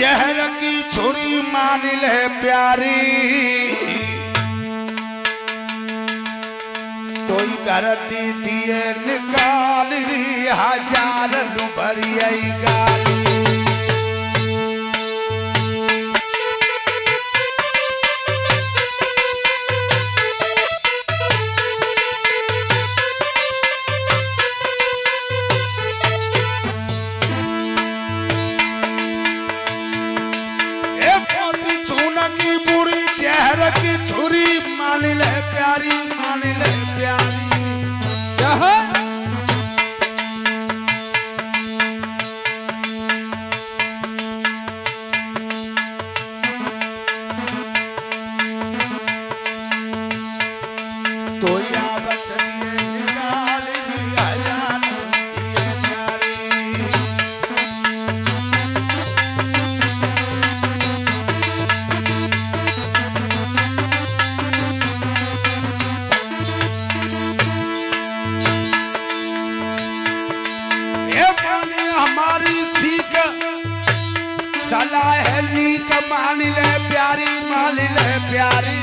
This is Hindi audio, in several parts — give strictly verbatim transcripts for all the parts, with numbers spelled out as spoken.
जहर की छुरी मान ले प्यारी, तो घर दी दिए निकाल री हजार नु भरी आई गाली। की छुरी मान ले प्यारी, मान ले प्यारी। तो या बत दिए निकाल दिया जान प्यारी। हमारी सीख सलाह है नीक मान ले प्यारी, मान ले प्यारी।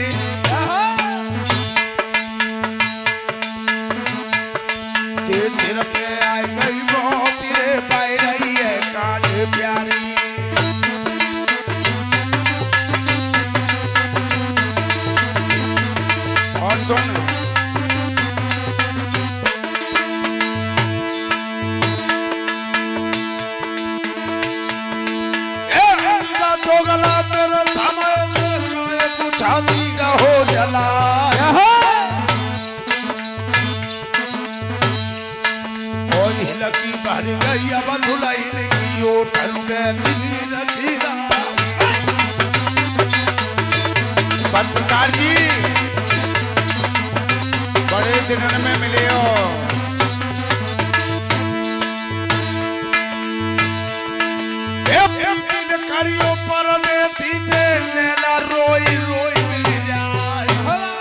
तेरे सिर पे आई गई वो तेरे पाई रही है कान प्यारी। और सुन दो गला मेरे थमाए छाती का हो जला। ओ हिलकी भर गई अब धुलाई की ओठल में दिल रखी। पत्रकार जी बड़े दिन में मिले हो। करियो पर देती दे लेला रोई रोई मिल जाए।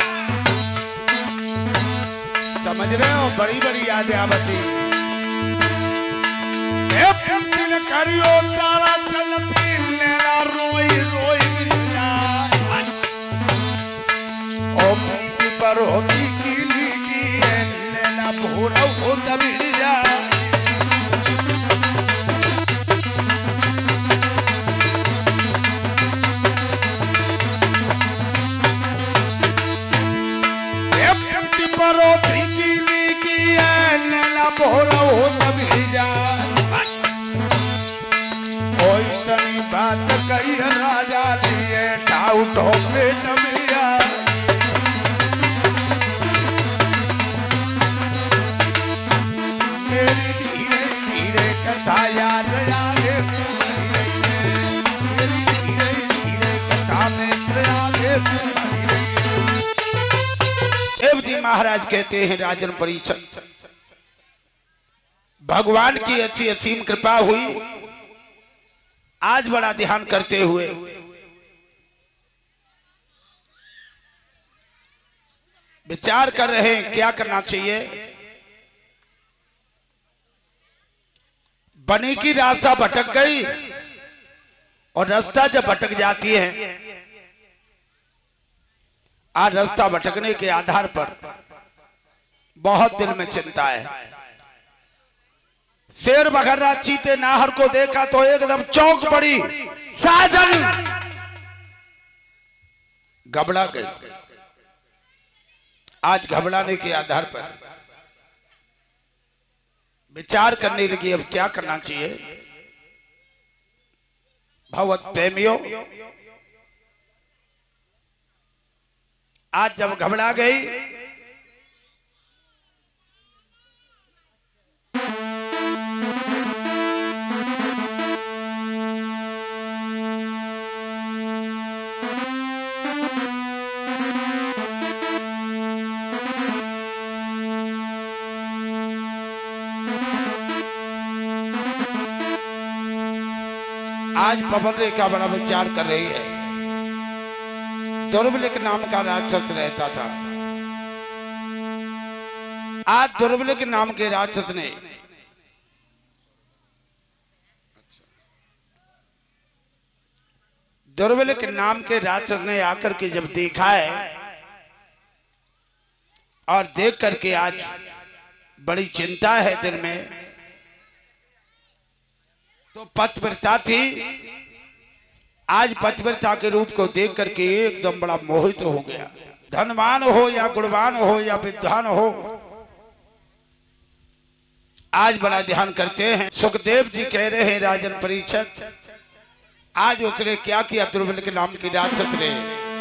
समझ रहे हो बड़ी बड़ी यादें आवती। दिन करियो तारा चलती लेला रोई रोई मिल जाए। ओ प्रीति पर होती कीली की लेला भोरा हो मिल जाए। परो धिकीली की है नैना भोरा हो तभी जाए। ओ इतनी बात कही राजा लिए ठाउ ठोके टमिया। मेरी धीरे धीरे कथा याद आगे बढ़ी रही है। मेरी धीरे धीरे कथा में आगे बढ़ी रही है। देव जी महाराज कहते हैं राजन परीक्षित, भगवान की अच्छी असीम कृपा हुई। आज बड़ा ध्यान करते हुए विचार कर रहे हैं क्या करना चाहिए। बनी की रास्ता भटक गई और रास्ता जब भटक जाती है, आज रास्ता भटकने के आधार पर बहुत दिल में चिंता है। शेर बघर्रा चीते नाहर को देखा तो एकदम चौंक पड़ी। साजन घबरा गई। आज घबराने के आधार पर विचार करने लगी अब क्या करना चाहिए। भगवत प्रेमियों, आज जब घबरा गई आज पवन रेखा बड़ा विचार कर रही है। दुर्बलिक नाम का राक्षस रहता था। आज दुर्बलिक नाम के राक्षस ने दुर्बल के नाम के राक्षस ने आकर के जब देखा है और देख करके आज बड़ी चिंता है दिल में, तो पतिव्रता थी, आज पतिव्रता के रूप को देख करके एकदम बड़ा मोहित हो गया। धनवान हो या गुणवान हो या विद्वान हो, आज बड़ा ध्यान करते हैं। सुखदेव जी कह रहे हैं राजन परीक्षित, आज उसने क्या किया दुर्बल के नाम की राक्षस ने?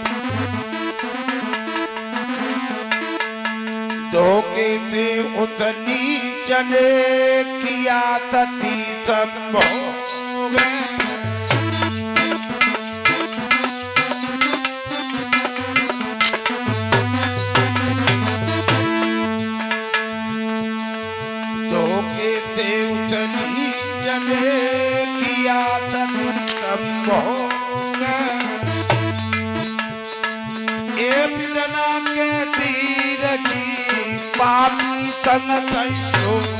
धोखे से उस नीचन किया सती संभोग, धोखे से उस नीचन किया सती संभोग, ए बिना के तीर की पापी संग संयोग,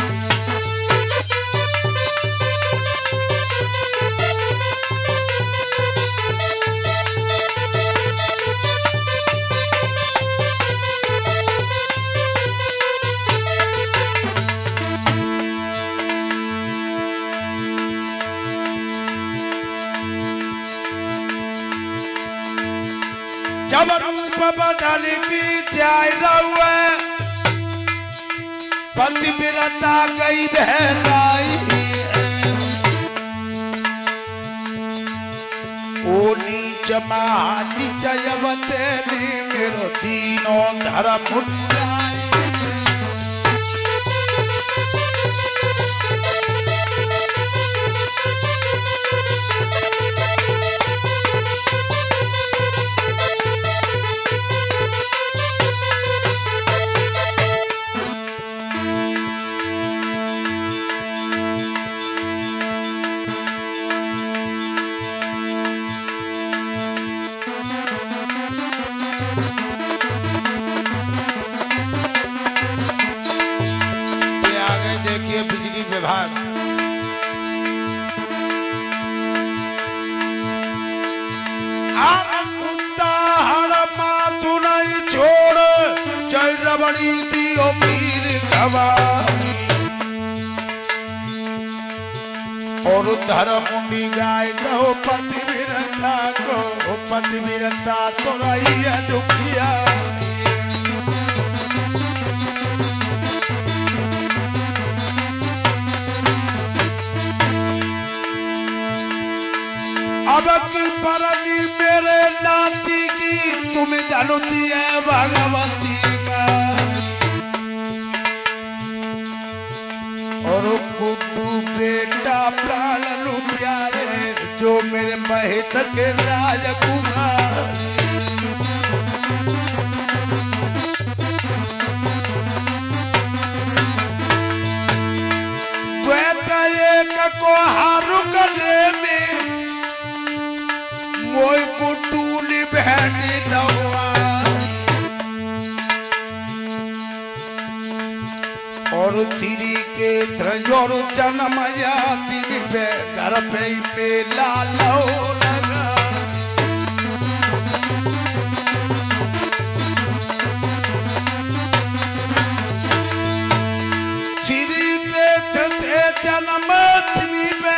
जब रूप बदल की जाय रहुए, पतिव्रता गई बहराई, ओ नीच महा नीचयवते मेरो तीनों धर्म उठाए, बिजली विभाग। मातु नहीं छोड़ चरबड़ी दियो पीर गवा, और धर्मुंडी गाय कहो पतिव्रता को, पतिव्रता तो रही है दुखिया, अब की परनी मेरे नाती की तुम धनुती है भगवती में, और कुटू बेटा प्राण लू प्यारे जो मेरे महित के राजकुमार, एक को हारू गले में मोय कुटूली बहनी दवा, और श्री के त्रयोर जन्म याति पे घर पे मेला लो लगा, श्री के त्रते जन्म पे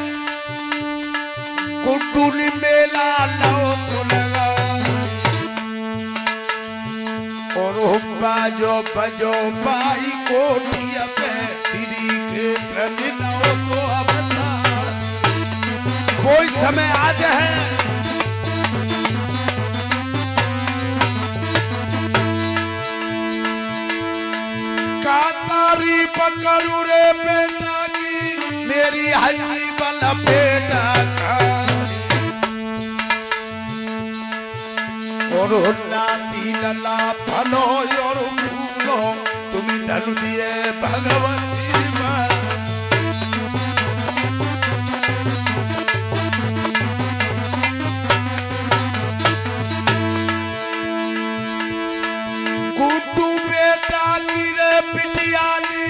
कुटूली मेला लो लगा, और हुब्बा जो बजो पाई कोठिया पे तिरी के त्रलिनो तो अवतार, कोई समय आज है कातारी पकड़ू रे बेटा की मेरी हजी बल बेटा का, और नाती लला फलो और फूलो तुम धनु दिए भगवती मां, कुटू बेटा की रे पिटियाली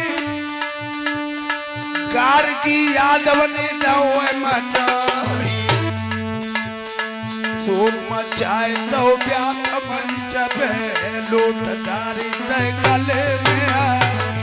गार की यादव ने दो मचाई, सूर मचाए तो ब्याह मंच पे लोटदारी ते गले में आ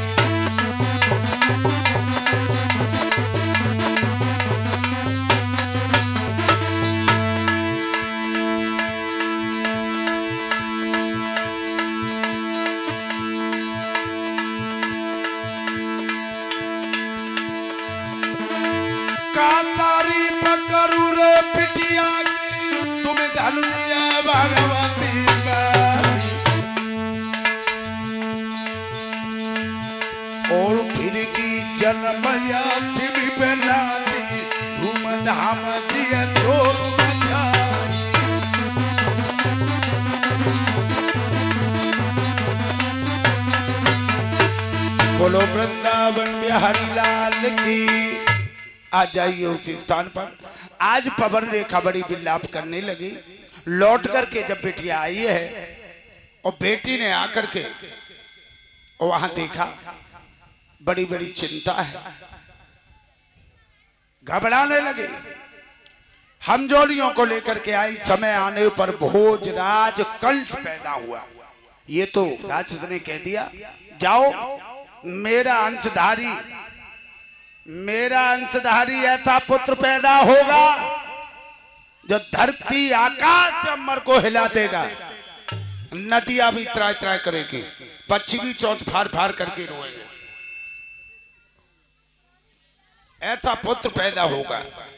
तारीफ करू रे पिटिया की तुम धन दिया भगवती और फिर की जन्मया थी बना दी धूमधाम दिया जोर मचा बोलो वृंदावन बिहारी लाल की। आ जाइए उसी स्थान पर। आज पवन रेखा बड़ी विलाप करने लगी। लौट करके जब बेटिया आई है और बेटी ने आकर के वहां देखा बड़ी बड़ी चिंता है, घबराने लगे। हम जोड़ियों को लेकर के आई, समय आने पर भोजराज कंस पैदा हुआ। ये तो राक्षस ने कह दिया जाओ मेरा अंशधारी मेरा अंशधारी ऐसा पुत्र पैदा होगा जो धरती आकाश अमर को हिला देगा, नदियां भी त्राय त्राय करेगी, पक्षी भी चौंच फाड़ फाड़ करके रोएंगे। ऐसा पुत्र पैदा होगा।